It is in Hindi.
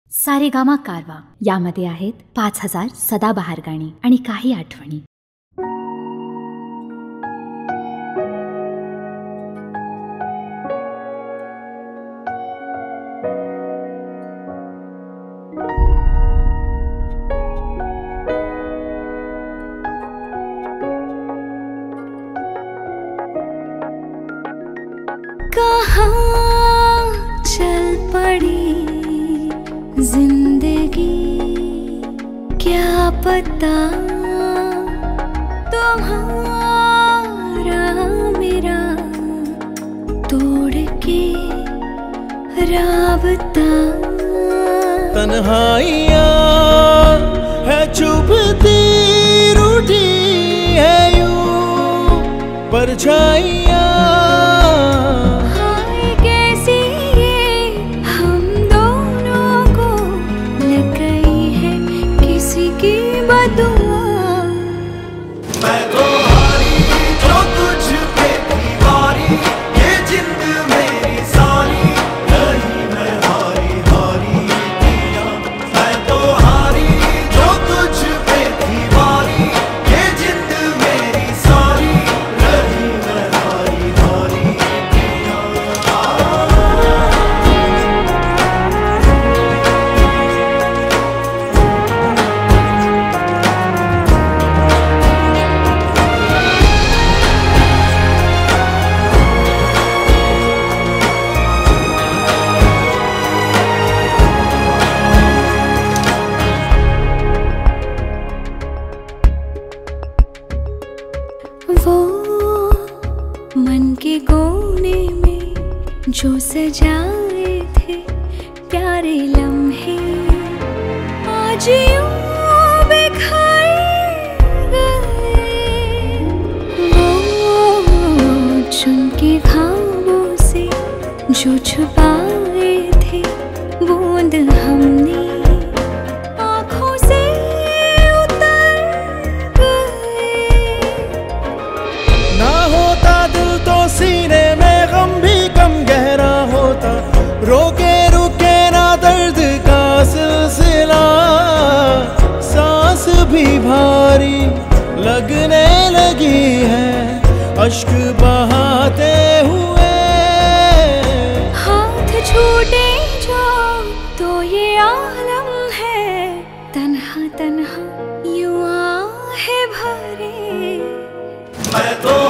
सारेगामा कारवा यामध्ये आहेत 5000 सदाबहार गाणी आणि काही आठवणी. कहाँ चल पड़ी जिंदगी, क्या पता तुम्हारा मेरा तोड़ के राबता. तन्हाइयाँ है चुभती रूठी है यूं परछाइयाँ. वो मन के कोने में जो सजाए थे प्यारे लम्हे, आज यूं बिखर गए. वो चुनके ख्वाबों से जो छुपाए थे बूंद हमने आँखों से सीने में गम भी कम गहरा होता. रोके रुके ना दर्द का सिलसिला, सांस भी भारी लगने लगी है अश्क बहाते हुए. हाथ छूटे जो तो ये आलम है, तन्हा तन्हा यूं आहे भरे. मैं तो